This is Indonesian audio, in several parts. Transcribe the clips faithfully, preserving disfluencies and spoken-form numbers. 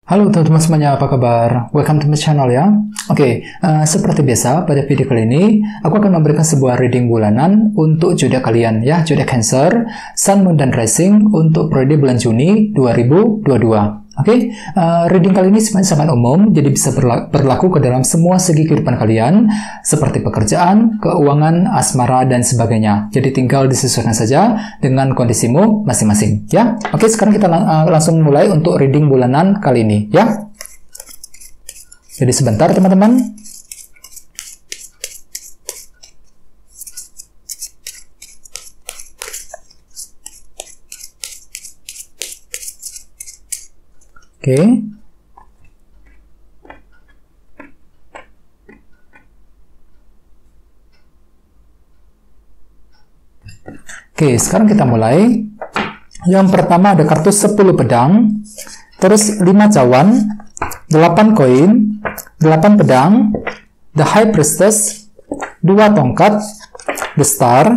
Halo teman-teman semuanya, apa kabar? Welcome to my channel ya. Oke, okay, uh, seperti biasa pada video kali ini aku akan memberikan sebuah reading bulanan untuk zodiak kalian ya, zodiak Cancer, Sun, Moon, dan Rising untuk periode bulan Juni dua ribu dua puluh dua. Oke, okay? uh, reading kali ini sebenarnya sangat umum, jadi bisa berlaku ke dalam semua segi kehidupan kalian, seperti pekerjaan, keuangan, asmara, dan sebagainya. Jadi tinggal disesuaikan saja dengan kondisimu masing-masing, ya. Oke, okay, sekarang kita lang uh, langsung mulai untuk reading bulanan kali ini, ya. Jadi sebentar, teman-teman. Oke. Okay. Oke, sekarang kita mulai. Yang pertama ada kartu sepuluh pedang, terus lima cawan, delapan koin, delapan pedang, the high priestess, dua tongkat, the star,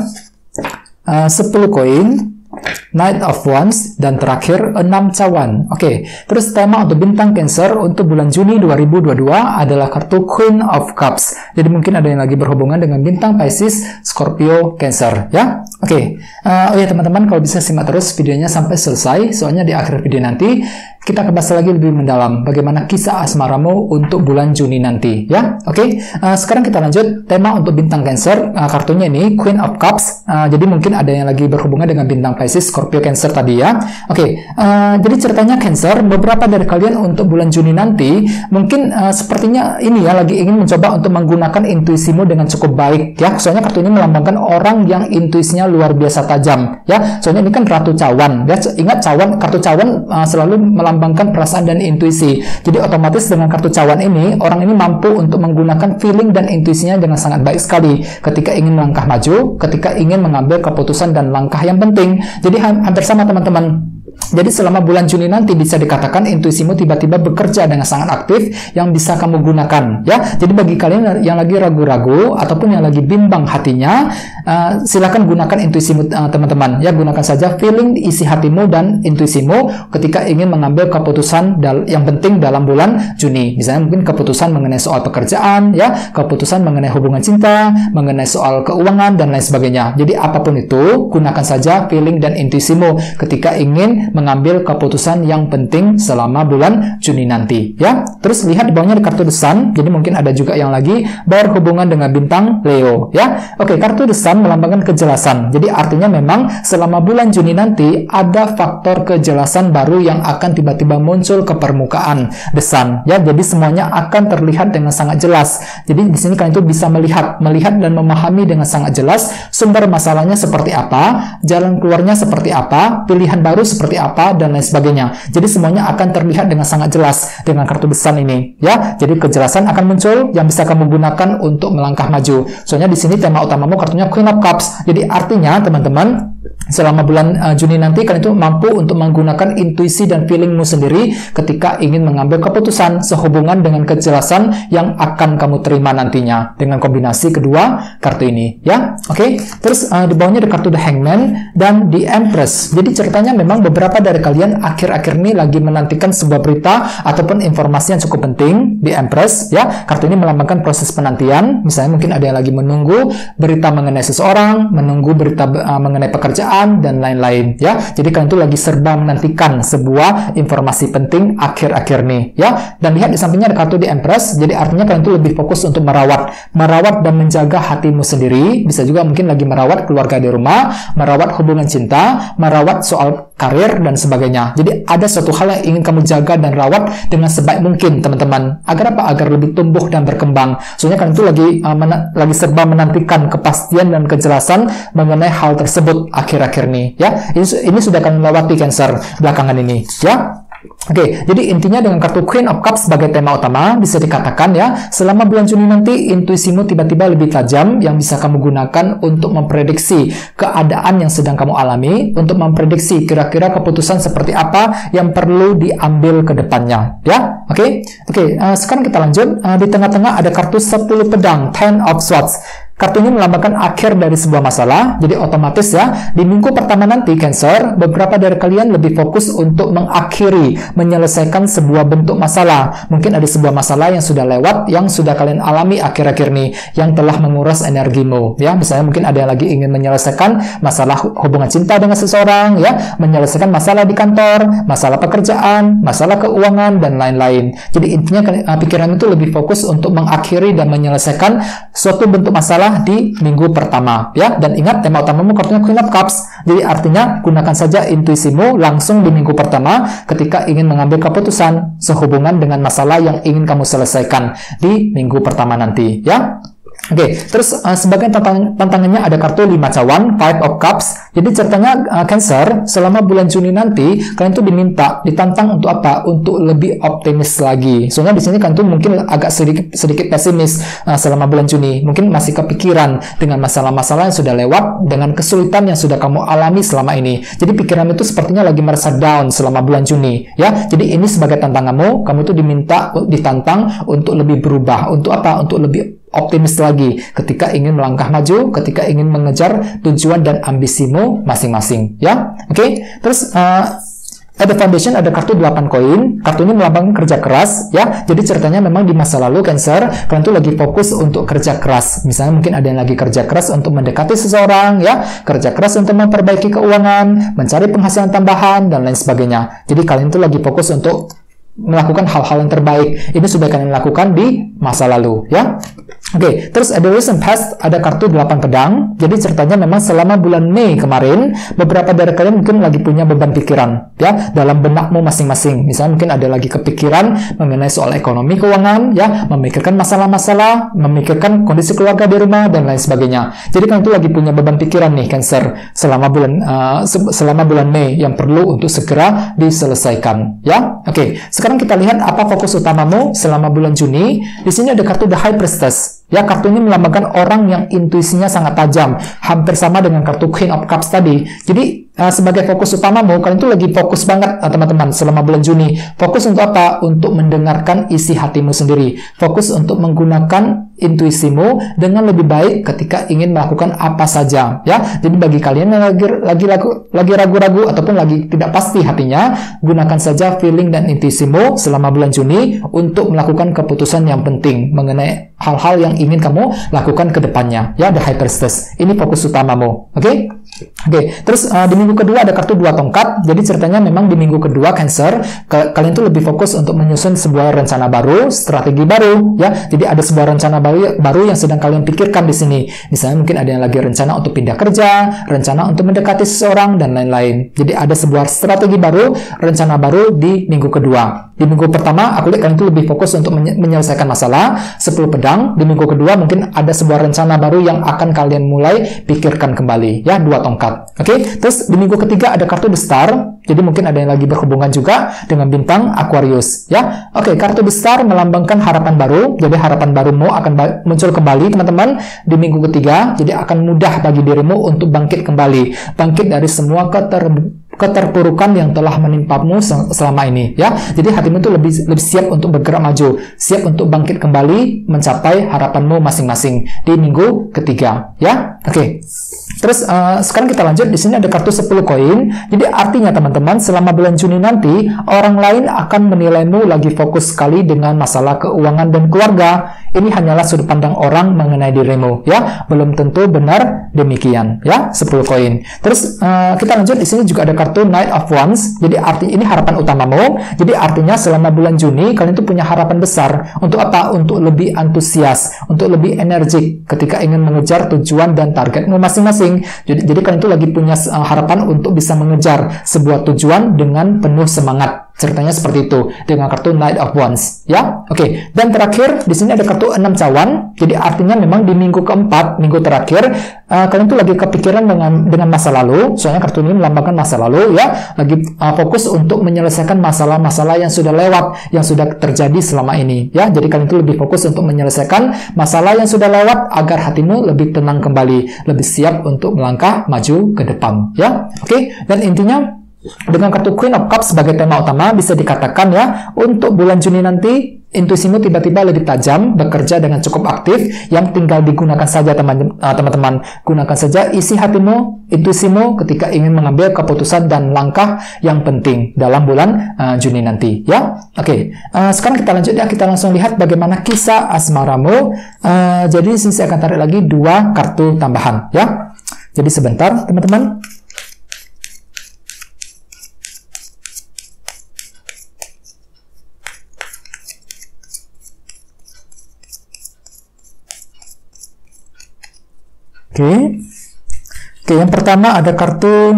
uh, sepuluh koin, Knight of Wands, dan terakhir enam cawan. Oke, okay. Terus tema untuk bintang Cancer untuk bulan Juni dua ribu dua puluh dua adalah kartu Queen of Cups. Jadi mungkin ada yang lagi berhubungan dengan bintang Pisces, Scorpio, Cancer, ya. Oke, okay. uh, oh ya teman-teman, kalau bisa simak terus videonya sampai selesai, soalnya di akhir video nanti kita akan bahas lagi lebih mendalam bagaimana kisah asmaramu untuk bulan Juni nanti, ya. Oke, okay. uh, sekarang kita lanjut tema untuk bintang Cancer. Uh, kartunya ini Queen of Cups. Uh, jadi mungkin ada yang lagi berhubungan dengan bintang Pisces, Scorpio, Cancer tadi ya. Oke, okay. uh, jadi ceritanya Cancer, beberapa dari kalian untuk bulan Juni nanti mungkin uh, sepertinya ini ya lagi ingin mencoba untuk menggunakan intuisimu dengan cukup baik, ya. Soalnya kartu ini melambangkan orang yang intuisinya luar biasa tajam, ya. Soalnya ini kan ratu cawan, ya. Ingat cawan, kartu cawan uh, selalu melambangkan melambangkan perasaan dan intuisi. Jadi otomatis dengan kartu cawan ini, orang ini mampu untuk menggunakan feeling dan intuisinya dengan sangat baik sekali ketika ingin melangkah maju, ketika ingin mengambil keputusan dan langkah yang penting. Jadi hampir sama teman-teman. Jadi selama bulan Juni nanti bisa dikatakan intuisimu tiba-tiba bekerja dengan sangat aktif yang bisa kamu gunakan, ya. Jadi bagi kalian yang lagi ragu-ragu ataupun yang lagi bimbang hatinya, uh, silakan gunakan intuisimu teman-teman, uh, ya. Gunakan saja feeling isi hatimu dan intuisimu ketika ingin mengambil keputusan yang penting dalam bulan Juni. Misalnya mungkin keputusan mengenai soal pekerjaan, ya, keputusan mengenai hubungan cinta, mengenai soal keuangan dan lain sebagainya. Jadi apapun itu, gunakan saja feeling dan intuisimu ketika ingin mengambil keputusan yang penting selama bulan Juni nanti, ya. Terus lihat di bawahnya ada kartu The Sun. Jadi mungkin ada juga yang lagi berhubungan dengan bintang Leo, ya. Oke, kartu The Sun melambangkan kejelasan. Jadi artinya memang selama bulan Juni nanti ada faktor kejelasan baru yang akan tiba-tiba muncul ke permukaan The Sun, ya. Jadi semuanya akan terlihat dengan sangat jelas. Jadi di sini kalian itu bisa melihat, melihat dan memahami dengan sangat jelas sumber masalahnya seperti apa, jalan keluarnya seperti apa, pilihan baru seperti apa, dan lain sebagainya. Jadi semuanya akan terlihat dengan sangat jelas dengan kartu The Sun ini, ya. Jadi kejelasan akan muncul yang bisa kamu gunakan untuk melangkah maju. Soalnya di sini tema utamamu kartunya Queen of Cups. Jadi artinya teman-teman, selama bulan uh, Juni nanti kalian itu mampu untuk menggunakan intuisi dan feelingmu sendiri ketika ingin mengambil keputusan sehubungan dengan kejelasan yang akan kamu terima nantinya dengan kombinasi kedua kartu ini, ya. Oke, okay? Terus uh, di bawahnya ada kartu The Hangman dan The Empress. Jadi ceritanya memang beberapa dari kalian akhir-akhir ini lagi menantikan sebuah berita ataupun informasi yang cukup penting. The Empress, ya. Kartu ini melambangkan proses penantian. Misalnya mungkin ada yang lagi menunggu berita mengenai seseorang, menunggu berita uh, mengenai pekerjaan dan lain-lain, ya. Jadi kalian itu lagi serba menantikan sebuah informasi penting akhir-akhir nih, ya. Dan lihat di sampingnya ada kartu The Empress. Jadi artinya kalian itu lebih fokus untuk merawat, merawat dan menjaga hatimu sendiri. Bisa juga mungkin lagi merawat keluarga di rumah, merawat hubungan cinta, merawat soal karir dan sebagainya. Jadi ada suatu hal yang ingin kamu jaga dan rawat dengan sebaik mungkin, teman-teman. Agar apa? Agar lebih tumbuh dan berkembang. Soalnya kalian itu lagi uh, lagi serba menantikan kepastian dan kejelasan mengenai hal tersebut akhir-akhir ini, ya. Ini, ini sudah akan melewati Cancer belakangan ini, ya. Oke, okay, jadi intinya dengan kartu Queen of Cups sebagai tema utama bisa dikatakan, ya, selama bulan Juni nanti intuisimu tiba-tiba lebih tajam yang bisa kamu gunakan untuk memprediksi keadaan yang sedang kamu alami, untuk memprediksi kira-kira keputusan seperti apa yang perlu diambil ke depannya, ya. Oke, okay? Oke, okay, uh, sekarang kita lanjut. Uh, di tengah-tengah ada kartu sepuluh pedang, Ten of Swords. kartu ini melambangkan akhir dari sebuah masalah. Jadi otomatis ya, di minggu pertama nanti Cancer, beberapa dari kalian lebih fokus untuk mengakhiri, menyelesaikan sebuah bentuk masalah. Mungkin ada sebuah masalah yang sudah lewat, yang sudah kalian alami akhir-akhir ini, yang telah menguras energimu. Ya, misalnya mungkin ada yang lagi ingin menyelesaikan masalah hubungan cinta dengan seseorang, ya, menyelesaikan masalah di kantor, masalah pekerjaan, masalah keuangan, dan lain-lain. Jadi intinya pikiran itu lebih fokus untuk mengakhiri dan menyelesaikan suatu bentuk masalah di minggu pertama, ya. Dan ingat, tema utamamu kartunya Queen of Cups. Jadi artinya gunakan saja intuisimu langsung di minggu pertama ketika ingin mengambil keputusan sehubungan dengan masalah yang ingin kamu selesaikan di minggu pertama nanti, ya. Oke, okay, terus uh, sebagai tantang tantangannya ada kartu lima cawan, Five of Cups. Jadi ceritanya uh, Cancer, selama bulan Juni nanti kalian tuh diminta, ditantang untuk apa? Untuk lebih optimis lagi. Soalnya di sini kalian tuh mungkin agak sedikit sedikit pesimis uh, selama bulan Juni. Mungkin masih kepikiran dengan masalah-masalah yang sudah lewat, dengan kesulitan yang sudah kamu alami selama ini. Jadi pikiran itu sepertinya lagi merasa down selama bulan Juni, ya. Jadi ini sebagai tantanganmu, kamu tuh diminta, ditantang untuk lebih berubah. Untuk apa? Untuk lebih optimis lagi ketika ingin melangkah maju, ketika ingin mengejar tujuan dan ambisimu masing-masing, ya. Oke, okay? Terus uh, at the foundation ada kartu delapan koin. Kartu ini melambangkan kerja keras, ya. Jadi ceritanya memang di masa lalu Cancer, kalian tuh lagi fokus untuk kerja keras. Misalnya mungkin ada yang lagi kerja keras untuk mendekati seseorang, ya, kerja keras untuk memperbaiki keuangan, mencari penghasilan tambahan, dan lain sebagainya. Jadi kalian tuh lagi fokus untuk melakukan hal-hal yang terbaik. Ini sudah kalian lakukan di masa lalu, ya. Oke, okay, terus ada recent past, ada kartu delapan pedang. Jadi ceritanya memang selama bulan Mei kemarin, beberapa dari kalian mungkin lagi punya beban pikiran, ya, dalam benakmu masing-masing. Misalnya mungkin ada lagi kepikiran mengenai soal ekonomi, keuangan, ya, memikirkan masalah-masalah, memikirkan kondisi keluarga di rumah, dan lain sebagainya. Jadi kalian itu lagi punya beban pikiran nih, Cancer, selama bulan uh, selama bulan Mei yang perlu untuk segera diselesaikan, ya. Oke, okay, sekarang kita lihat apa fokus utamamu selama bulan Juni. Di sini ada kartu The High Priestess. Ya, kartu ini melambangkan orang yang intuisinya sangat tajam, hampir sama dengan kartu Queen of Cups tadi. Jadi uh, sebagai fokus utamamu, kalian tuh lagi fokus banget, teman-teman, uh, selama bulan Juni. Fokus untuk apa? Untuk mendengarkan isi hatimu sendiri. Fokus untuk menggunakan intuisimu dengan lebih baik ketika ingin melakukan apa saja, ya. Jadi bagi kalian yang lagi lagi lagi ragu-ragu ataupun lagi tidak pasti hatinya, gunakan saja feeling dan intuisimu selama bulan Juni untuk melakukan keputusan yang penting mengenai hal-hal yang ingin kamu lakukan ke depannya, ya. The High Priestess ini fokus utamamu, oke? Okay? Oke, okay. Terus uh, di minggu kedua ada kartu dua tongkat. Jadi ceritanya memang di minggu kedua Cancer, ke kalian tuh lebih fokus untuk menyusun sebuah rencana baru, strategi baru, ya. Jadi ada sebuah rencana baru, baru yang sedang kalian pikirkan di sini. Misalnya mungkin ada yang lagi rencana untuk pindah kerja, rencana untuk mendekati seseorang, dan lain-lain. Jadi ada sebuah strategi baru, rencana baru di minggu kedua. Di minggu pertama, aku lihat kalian tuh lebih fokus untuk menyelesaikan masalah, sepuluh pedang. Di minggu kedua mungkin ada sebuah rencana baru yang akan kalian mulai pikirkan kembali, ya, dua tongkat. Oke, okay? Terus di minggu ketiga ada kartu The Star. Jadi mungkin ada yang lagi berhubungan juga dengan bintang Aquarius, ya. Oke, okay, kartu The Star melambangkan harapan baru. Jadi harapan barumu akan muncul kembali, teman-teman, di minggu ketiga. Jadi akan mudah bagi dirimu untuk bangkit kembali, bangkit dari semua keter keterpurukan yang telah menimpamu selama ini, ya. Jadi hatimu itu lebih lebih siap untuk bergerak maju, siap untuk bangkit kembali mencapai harapanmu masing-masing di minggu ketiga, ya. Oke. Okay. Terus uh, sekarang kita lanjut. Di sini ada kartu sepuluh koin. Jadi artinya teman-teman, selama bulan Juni nanti orang lain akan menilaimu lagi fokus sekali dengan masalah keuangan dan keluarga. Ini hanyalah sudut pandang orang mengenai dirimu, ya. Belum tentu benar demikian, ya. sepuluh koin. Terus uh, kita lanjut. Di sini juga ada kartu Knight of Wands. Jadi arti ini harapan utamamu. Jadi artinya selama bulan Juni kalian itu punya harapan besar. Untuk apa? Untuk lebih antusias, untuk lebih energik ketika ingin mengejar tujuan dan targetmu masing-masing. Jadi, jadi kalian itu lagi punya uh, harapan untuk bisa mengejar sebuah tujuan dengan penuh semangat. Ceritanya seperti itu dengan kartu Knight of Wands, ya. Oke, okay. Dan terakhir di sini ada kartu enam cawan. Jadi artinya memang di minggu keempat, minggu terakhir, uh, kalian tuh lagi kepikiran dengan dengan masa lalu. Soalnya kartu ini melambangkan masa lalu, ya. Lagi uh, fokus untuk menyelesaikan masalah-masalah yang sudah lewat, yang sudah terjadi selama ini, ya. Jadi kalian tuh lebih fokus untuk menyelesaikan masalah yang sudah lewat agar hatimu lebih tenang kembali, lebih siap untuk melangkah maju ke depan, ya. Oke, okay. Dan intinya dengan kartu Queen of Cups sebagai tema utama, bisa dikatakan ya, untuk bulan Juni nanti, intuisimu tiba-tiba lebih tajam, bekerja dengan cukup aktif, yang tinggal digunakan saja teman-teman. Gunakan saja isi hatimu, intuisimu ketika ingin mengambil keputusan dan langkah yang penting dalam bulan uh, Juni nanti, ya. Oke, okay. uh, sekarang kita lanjut ya, kita langsung lihat bagaimana kisah asmaramu. Uh, jadi sini saya akan tarik lagi dua kartu tambahan, ya. Jadi sebentar, teman-teman. Oke, okay. Oke, okay, yang pertama ada kartu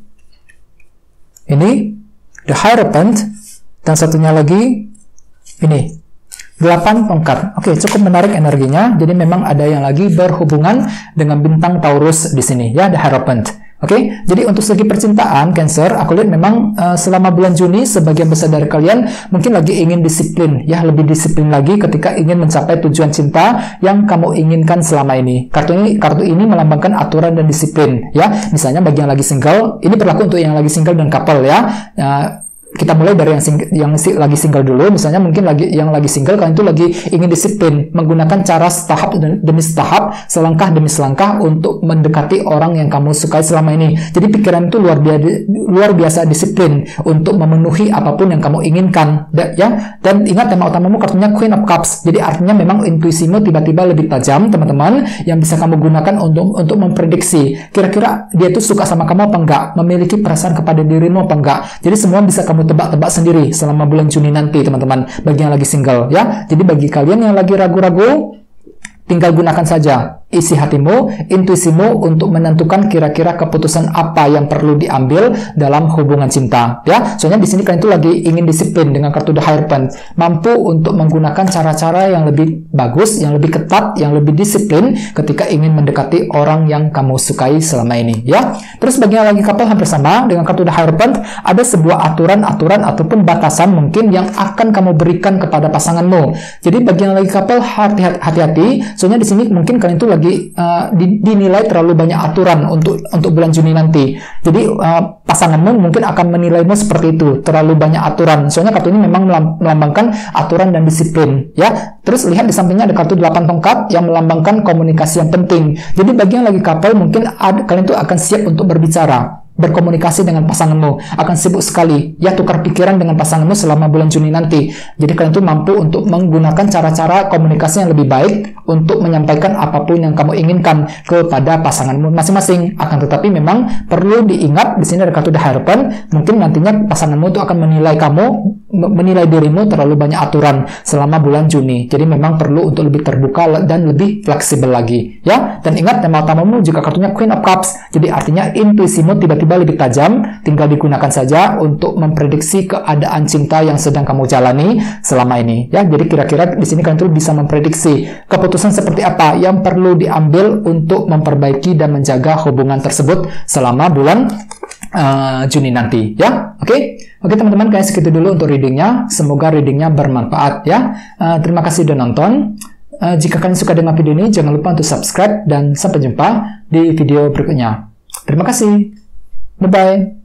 ini, The Hierophant, dan satunya lagi ini, delapan tongkat. Oke, okay, cukup menarik energinya. Jadi memang ada yang lagi berhubungan dengan bintang Taurus di sini, ya, The Hierophant. Oke, okay? Jadi untuk segi percintaan, Cancer, aku lihat memang uh, selama bulan Juni, sebagian besar dari kalian mungkin lagi ingin disiplin, ya, lebih disiplin lagi ketika ingin mencapai tujuan cinta yang kamu inginkan selama ini. Kartu ini, kartu ini melambangkan aturan dan disiplin, ya. Misalnya bagi yang lagi single, ini berlaku untuk yang lagi single dan couple, ya. Uh, kita mulai dari yang, sing yang si lagi single dulu. Misalnya mungkin lagi yang lagi single, kalian itu lagi ingin disiplin, menggunakan cara setahap demi setahap, selangkah demi selangkah untuk mendekati orang yang kamu sukai selama ini. Jadi pikiran itu luar biasa, luar biasa disiplin untuk memenuhi apapun yang kamu inginkan, ya. Dan ingat tema utamamu kartunya Queen of Cups. Jadi artinya memang intuisimu tiba-tiba lebih tajam, teman-teman, yang bisa kamu gunakan untuk untuk memprediksi kira-kira dia itu suka sama kamu apa enggak, memiliki perasaan kepada dirimu apa enggak. Jadi semua bisa kamu tebak-tebak sendiri selama bulan Juni nanti, teman-teman, bagi yang lagi single, ya. Jadi bagi kalian yang lagi ragu-ragu, tinggal gunakan saja isi hatimu, intuisimu untuk menentukan kira-kira keputusan apa yang perlu diambil dalam hubungan cinta, ya. Soalnya di sini kalian itu lagi ingin disiplin dengan kartu The Hierophant, mampu untuk menggunakan cara-cara yang lebih bagus, yang lebih ketat, yang lebih disiplin ketika ingin mendekati orang yang kamu sukai selama ini, ya. Terus bagi yang lagi couple hampir sama dengan kartu The Hierophant, ada sebuah aturan-aturan ataupun batasan mungkin yang akan kamu berikan kepada pasanganmu. Jadi bagi yang lagi couple, hati-hati, soalnya di sini mungkin kalian itu lagi Uh, dinilai terlalu banyak aturan untuk untuk bulan Juni nanti. Jadi uh, pasanganmu mungkin akan menilaimu seperti itu, terlalu banyak aturan. Soalnya kartu ini memang melambangkan aturan dan disiplin, ya. Terus lihat di sampingnya ada kartu delapan tongkat yang melambangkan komunikasi yang penting. Jadi bagi yang lagi couple mungkin ada, kalian tuh akan siap untuk berbicara, berkomunikasi dengan pasanganmu, akan sibuk sekali, ya, tukar pikiran dengan pasanganmu selama bulan Juni nanti. Jadi kalian tuh mampu untuk menggunakan cara-cara komunikasi yang lebih baik untuk menyampaikan apapun yang kamu inginkan kepada pasanganmu masing-masing. Akan tetapi memang perlu diingat, di sini ada kartu The Hierophant, mungkin nantinya pasanganmu itu akan menilai kamu, menilai dirimu terlalu banyak aturan selama bulan Juni. Jadi memang perlu untuk lebih terbuka dan lebih fleksibel lagi, ya. Dan ingat tema utamamu juga kartunya Queen of Cups. Jadi artinya intuisimu tiba-tiba lebih tajam, tinggal digunakan saja untuk memprediksi keadaan cinta yang sedang kamu jalani selama ini, ya. Jadi kira-kira di sini kalian tuh bisa memprediksi keputusan seperti apa yang perlu diambil untuk memperbaiki dan menjaga hubungan tersebut selama bulan uh, Juni nanti, ya. Oke, okay? Oke, okay, teman-teman, kayak segitu dulu untuk readingnya. Semoga readingnya bermanfaat, ya. Uh, terima kasih sudah nonton. Uh, jika kalian suka dengan video ini, jangan lupa untuk subscribe dan sampai jumpa di video berikutnya. Terima kasih. Bye-bye.